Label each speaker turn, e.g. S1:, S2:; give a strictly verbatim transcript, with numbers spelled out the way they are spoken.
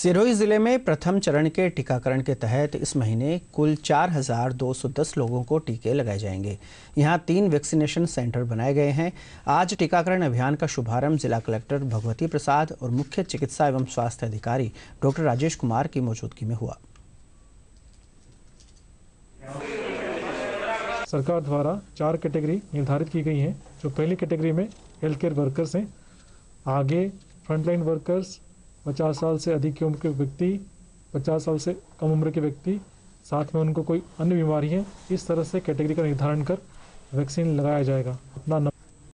S1: सिरोही जिले में प्रथम चरण के टीकाकरण के तहत इस महीने कुल चार हजार दो सौ दस लोगों को टीके लगाए जाएंगे। यहां तीन वैक्सीनेशन सेंटर बनाए गए हैं। आज टीकाकरण अभियान का शुभारंभ जिला कलेक्टर भगवती प्रसाद और मुख्य चिकित्सा एवं स्वास्थ्य अधिकारी डॉक्टर राजेश कुमार की मौजूदगी में हुआ।
S2: सरकार द्वारा चार कैटेगरी निर्धारित की गई हैं। जो पहली कैटेगरी में हेल्थ केयर वर्कर्स हैं, आगे फ्रंटलाइन वर्कर्स, पचास साल से अधिक की उम्र के व्यक्ति, पचास साल से कम उम्र के व्यक्ति, साथ में उनको कोई अन्य बीमारी है, इस तरह से कैटेगरी का निर्धारण कर वैक्सीन लगाया जाएगा। अपना